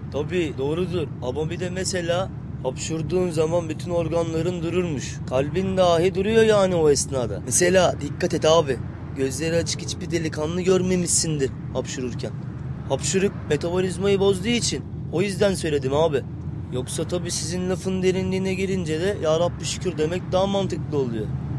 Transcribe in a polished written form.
Tabii doğrudur ama bir de mesela hapşurduğun zaman bütün organların dururmuş. Kalbin dahi duruyor yani o esnada. Mesela dikkat et abi. Gözleri açık hiçbir delikanlı görmemişsindir hapşururken. Hapşuruk metabolizmayı bozduğu için. O yüzden söyledim abi. Yoksa tabii sizin lafın derinliğine girince de ya Rabbi şükür demek daha mantıklı oluyor.